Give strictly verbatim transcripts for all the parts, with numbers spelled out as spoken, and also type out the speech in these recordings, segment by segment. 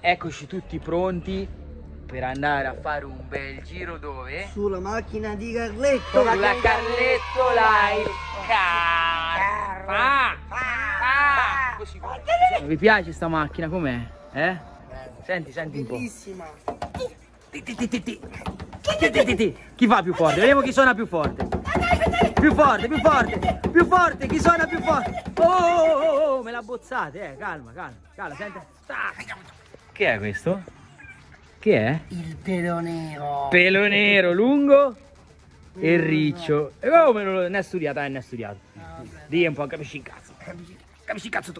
eccoci tutti pronti per andare a fare un bel giro dove? Sulla macchina di Carletto. Con la Carletto Life Car. Ah, ah, così. Vi piace sta macchina com'è? Eh? Senti, senti un po'. Bellissima. Ti, ti, ti, ti, ti. Ti, ti, ti, ti. Chi fa più forte? Vediamo chi suona più forte. Più forte, più forte, più forte, chi suona più forte? Oh, oh, oh, oh, me la bozzate, eh, calma, calma, calma, senti. Che è questo? Che è? Il pelo nero. Pelo nero, lungo e riccio. E come non lo, ne è studiato, eh, ne è studiato. Dì un po', capisci il cazzo. Capisci il cazzo tu.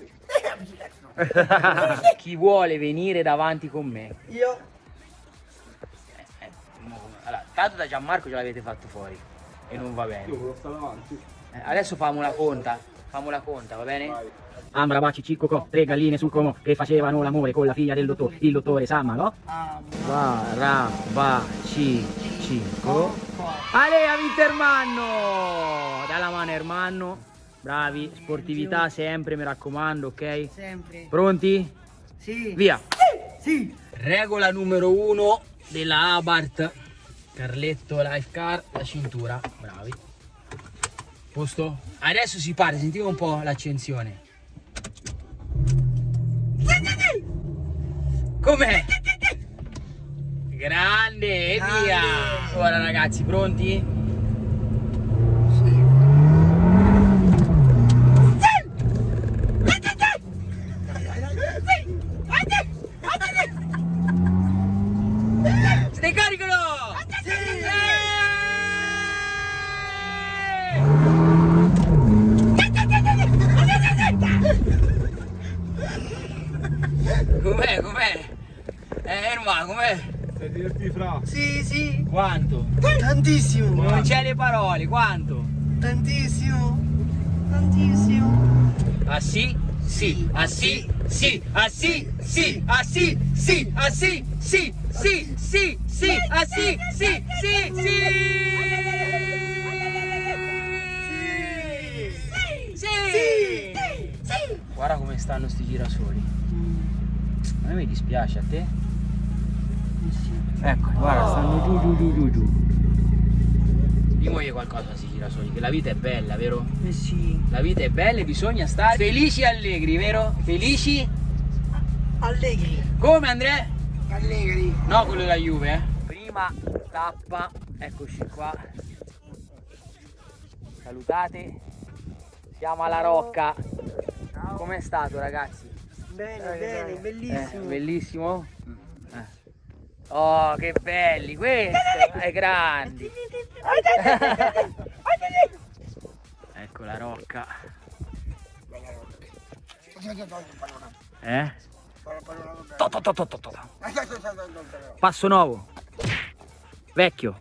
Chi vuole venire davanti con me? Io. Eh, eh, allora, tanto da Gianmarco ce l'avete fatto fuori e non va bene. Io sto davanti. Eh, adesso famo la conta, famo la conta, va bene? Ambra, baci, cicco, tre galline sul como che facevano l'amore con la figlia del dottore, il dottore Samma, no? Bara, baci, cicco. Ale, a Wintermanno! Dalla mano Ermanno, bravi, sportività sempre, mi raccomando, ok? Sempre. Pronti? Sì. Via! Sì. Regola numero uno della Abarth Carletto Life Car, la cintura, bravi. Posto? Adesso si parte, sentite un po' l'accensione. Com'è? Grande, e via! Ora ragazzi, pronti? Sì. Stai caricolo! Com'è, com'è? Eh, Erma, com'è? Sei divertito fra? Sì, sì. Quanto? Tantissimo. Non c'è le parole, quanto? Tantissimo. Tantissimo. Ah sì? Sì, ah sì, sì, ah sì, sì, ah sì, sì, ah sì, sì, sì, sì, sì, ah sì, sì, sì, sì, sì. Guarda come stanno sti girasoli. A me mi dispiace, a te? Ecco, guarda, stanno giù, giù, giù, giù, giù. Dimogli qualcosa a sti girasoli, che la vita è bella, vero? Eh sì. La vita è bella e bisogna stare felici e allegri, vero? Felici? Allegri. Come Andrea? Allegri. No, quello della Juve, eh? Prima tappa, eccoci qua. Salutate. Siamo alla Rocca. Com'è stato, ragazzi? Bene, bene, Eh, bellissimo. bellissimo? Eh. Oh, che belli, questi, è grandi. Ecco la Rocca. Eh? To, to, to, to, to, to. Passo nuovo. Vecchio.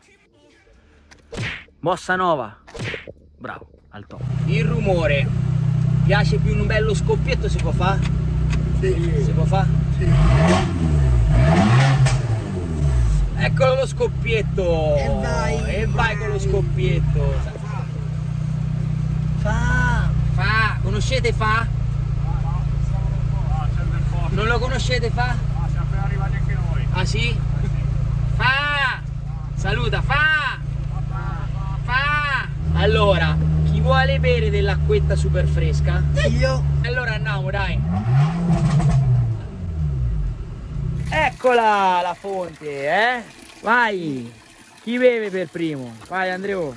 Mossa nuova. Bravo, al top. Il rumore. Piace più un bello scoppietto, si può fare? Sì. Si può fare? Sì. Eccolo lo scoppietto. E vai. E vai con lo scoppietto. Fa. Fa. Conoscete Fa? Non lo conoscete Fa? Ah, siamo appena arrivati anche noi. Ah sì? Fa! Saluta, Fa! Fa! Allora, chi vuole bere dell'acquetta super fresca? Io. Allora andiamo, dai! Eccola la fonte, eh? Vai! Chi beve per primo? Vai Andrea!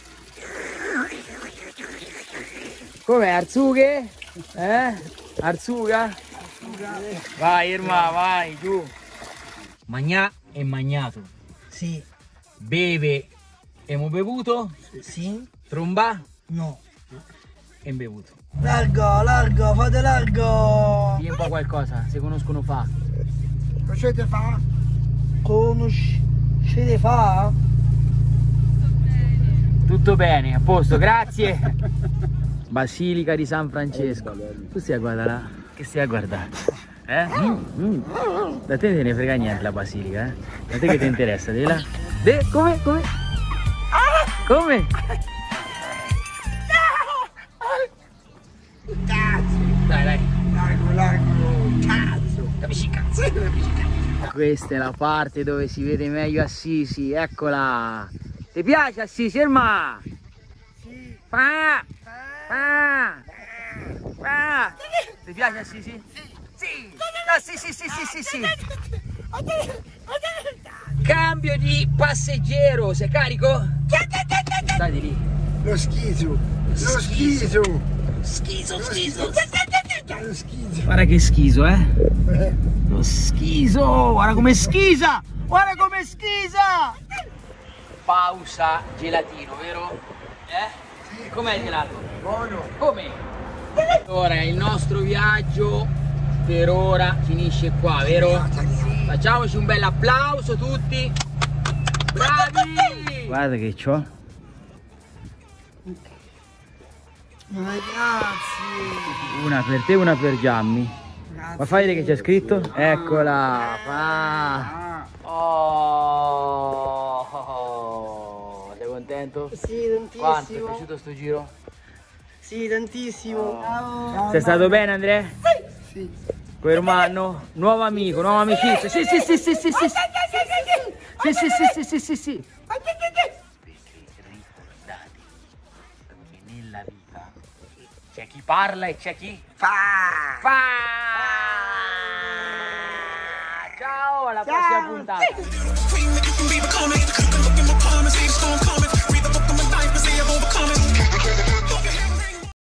Com'è, Arzughe? Eh? Arzuga? Vai Irma, vai, giù! Magnà e magnato. Sì. Beve e mo bevuto. Sì. Tromba No. e bevuto. Largo, largo, fate largo. Dì un po' qualcosa, se conoscono Fa. Conoscete Fa? Conoscete Fa? Tutto bene, a posto, grazie. Basilica di San Francesco. Tu stai a guardare là? Che stai a guardare? Eh? Mm, mm. Da te te ne frega niente la basilica, eh? A te che ti interessa? Di là? De, come? Come? Come? Cazzo. Dai, dai. Largo, largo. Cazzo. Capisci cazzo? Capisci cazzo? Questa è la parte dove si vede meglio Assisi, eccola. Ti piace Assisi, Erma? Sì. Fa! Fa! Fa! Ti piace Assisi? Sì! Ah, sì, sì, sì, sì, sì, sì. Cambio di passeggero, sei carico? Stai di lì. Lo schizo. Lo schizo. Schizo, schizo. Lo schizo. Guarda che schizo, eh? Lo schizo, guarda come schisa! Guarda come schisa! Pausa gelatino, vero? Eh? Com'è il gelato? Buono. Come? Allora, il nostro viaggio per ora finisce qua, vero? Facciamoci un bel applauso tutti! Bravi! Guarda che c'ho. Ragazzi. Una per te, una per Giammi. Ma fai vedere che c'è scritto? Eccola! Ah. Oh. Oh. Sei contento? Sì, tantissimo. Quanto? Ti è piaciuto sto giro? Sì, tantissimo. Ciao. Sei stato bene, Andrea? Sì. Con Ermanno? Nuovo amico, nuova amicizia. Sì, sì, sì, sì, sì, sì. Sì, sì, sì, sì, sì, sì, sì. Perché ricordate che nella vita c'è chi parla e c'è chi Fa. fa. Ciao, alla prossima puntata.